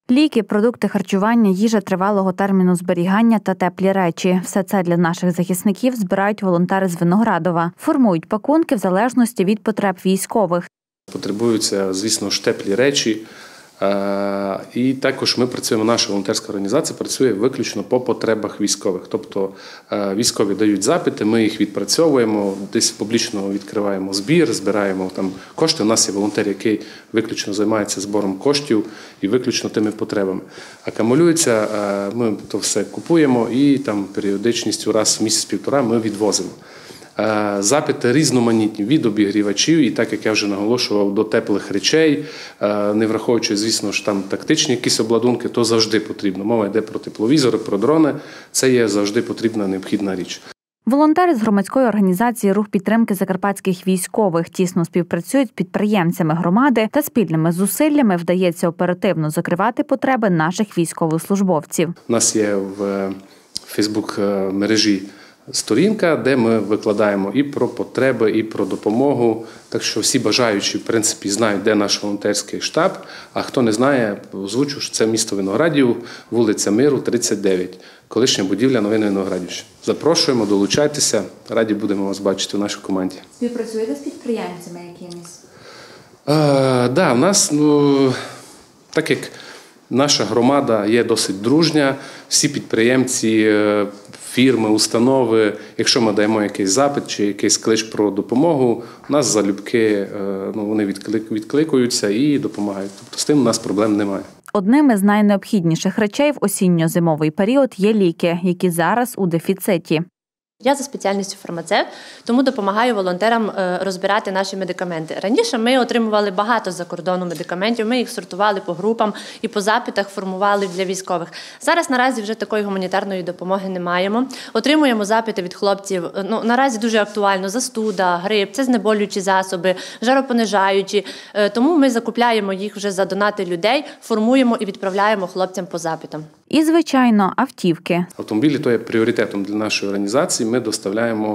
Ліки, продукти харчування, їжа тривалого терміну зберігання та теплі речі – все це для наших захисників збирають волонтери з Виноградова. Формують пакунки в залежності від потреб військових. Потребуються, звісно ж, теплі речі. І також ми працюємо, наша волонтерська організація працює виключно по потребах військових. Тобто військові дають запити, ми їх відпрацьовуємо, десь публічно відкриваємо збір, збираємо там кошти. У нас є волонтер, який виключно займається збором коштів і виключно тими потребами. Акумулюється, ми то все купуємо і там періодичністю раз в місяць-півтора ми відвозимо. Запити різноманітні від обігрівачів, і так, як я вже наголошував, до теплих речей, не враховуючи, звісно ж, там тактичні якісь обладунки, то завжди потрібно. Мова йде про тепловізори, про дрони, це є завжди потрібна, необхідна річ. Волонтери з громадської організації «Рух підтримки закарпатських військових» тісно співпрацюють з підприємцями громади та спільними зусиллями вдається оперативно закривати потреби наших військовослужбовців. У нас є в Фейсбук-мережі сторінка, де ми викладаємо і про потреби, і про допомогу. Так що всі бажаючі, в принципі, знають, де наш волонтерський штаб. А хто не знає, озвучу, що це місто Виноградів, вулиця Миру, 39. Колишня будівля новин Виноградівщини. Запрошуємо, долучайтеся. Раді будемо вас бачити в нашій команді. Співпрацюєте з підприємцями якимись? Так, у нас, так як наша громада є досить дружня, всі підприємці, фірми, установи, якщо ми даємо якийсь запит чи якийсь клич про допомогу, у нас залюбки вони відкликуються і допомагають. Тобто з тим у нас проблем немає. Одним із найнеобхідніших речей в осінньо-зимовий період є ліки, які зараз у дефіциті. Я за спеціальністю фармацевт, тому допомагаю волонтерам розбирати наші медикаменти. Раніше ми отримували багато з-за кордону медикаментів, ми їх сортували по групам і по запитах формували для військових. Зараз наразі вже такої гуманітарної допомоги не маємо. Отримуємо запити від хлопців, наразі дуже актуально, застуда, грип, це знеболюючі засоби, жаропонижаючі. Тому ми закупляємо їх вже за донати людей, формуємо і відправляємо хлопцям по запитам. І, звичайно, автівки. Автомобілі – то є пріоритетом для нашої організації. Ми доставляємо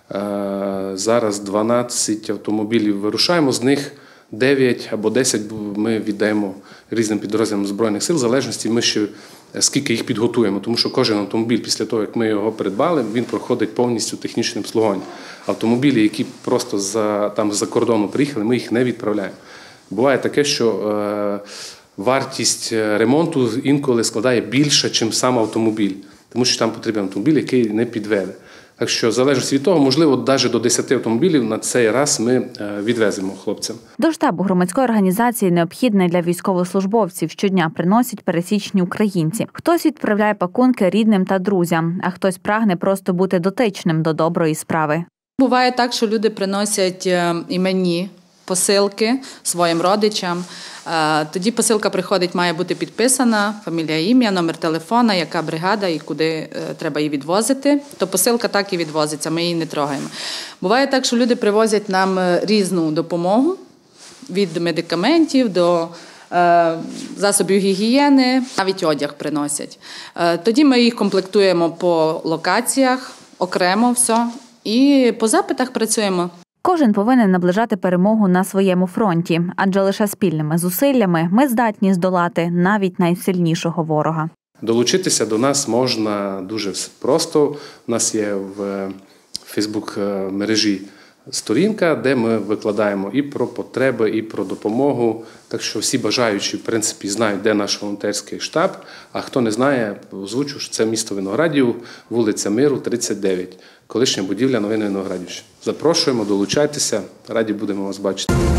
зараз 12 автомобілів, вирушаємо, з них 9 або 10 ми віддаємо різним підрозділам Збройних сил, в залежності ми ще скільки їх підготуємо, тому що кожен автомобіль після того, як ми його придбали, він проходить повністю технічне обслуговування. Автомобілі, які просто з-за кордону приїхали, ми їх не відправляємо. Буває таке, що вартість ремонту інколи складає більше, ніж сам автомобіль, тому що там потрібен автомобіль, який не підведе. Так що, в залежності від того, можливо, навіть до 10 автомобілів на цей раз ми відвеземо хлопцям. До штабу громадської організації необхідне для військовослужбовців щодня приносять пересічні українці. Хтось відправляє пакунки рідним та друзям, а хтось прагне просто бути дотичним до доброї справи. Буває так, що люди приносять іменні посилки своїм родичам. Тоді посилка приходить, має бути підписана, фамілія, ім'я, номер телефона, яка бригада і куди треба її відвозити. То посилка так і відвозиться, ми її не трогаємо. Буває так, що люди привозять нам різну допомогу, від медикаментів до засобів гігієни, навіть одяг приносять. Тоді ми їх комплектуємо по локаціях, окремо все, і по запитах працюємо. Кожен повинен наближати перемогу на своєму фронті, адже лише спільними зусиллями ми здатні здолати навіть найсильнішого ворога. Долучитися до нас можна дуже просто. У нас є в Фейсбук-мережі сторінка, де ми викладаємо і про потреби, і про допомогу. Так що всі бажаючі, в принципі, знають, де наш волонтерський штаб. А хто не знає, озвучу, що це місто Виноградів, вулиця Миру, 39. Колишня будівля новин Виноградівщини. Запрошуємо, долучайтеся, раді будемо вас бачити.